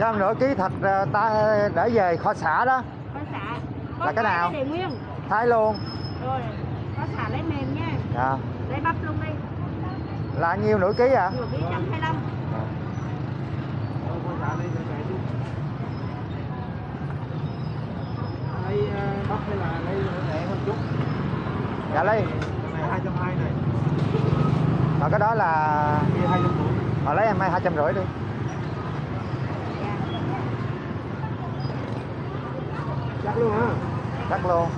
cân nửa ký thịt ta để về kho xả đó. Kho xả. Là cái nào? Để nguyên. Thái luôn. Rồi, kho xả lấy mềm nha. Dạ. Lấy bắp luôn đi. Là nhiêu nửa ký ạ? Nửa ký 125. Lấy bắp hay là lấy rẻ hơn chút? Dạ lấy. Cái này 220 này. Rồi cái đó là Kia 250. họ lấy em 250 đi. Chắc luôn hả? Chắc luôn.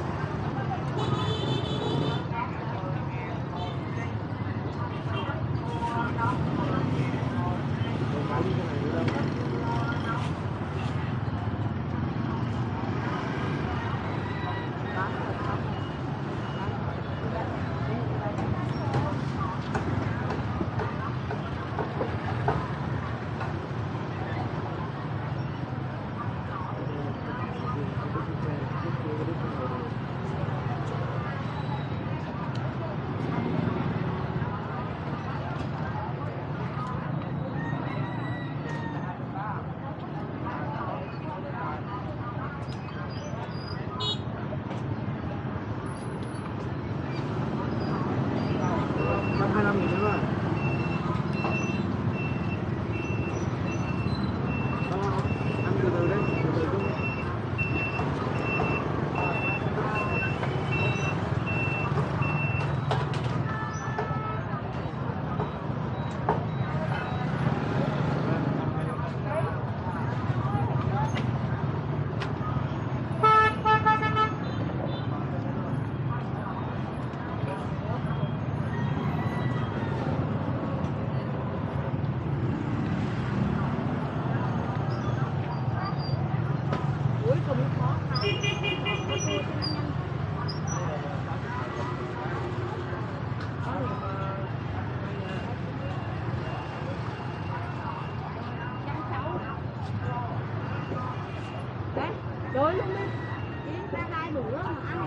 Đôi luôn đi. Kiếm ra 2 bữa mà ăn.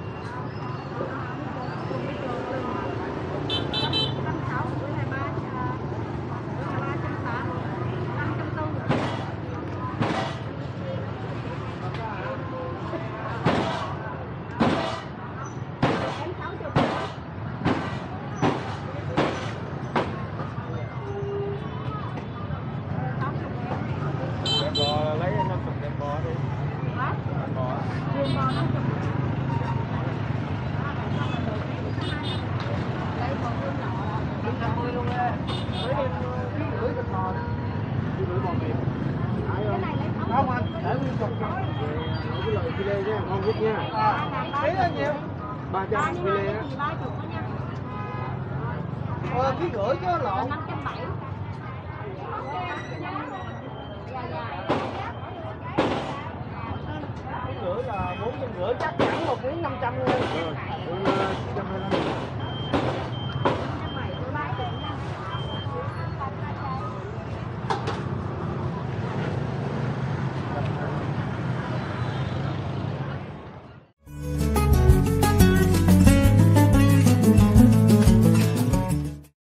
160 với 23 380 540. Em 60. Đem bò lấy 50 đem bò đi. Hả? Đem bò. Riêng bò 50. Lấy bò riêng nhỏ đó. 50 luôn á. Lấy em ký rưỡi thịt bò. Ký rưỡi bò mềm. Thấy không? Không anh, để nguyên chục cho. Cái loại filet nha, ngon nhất nha. Ký là nhiêu? 300 filet á. 30 đó nha. Ký rưỡi chứ lộn. 570. Ký rưỡi là 450 chắc chắn 1 miếng 500 luôn. Rồi, 125.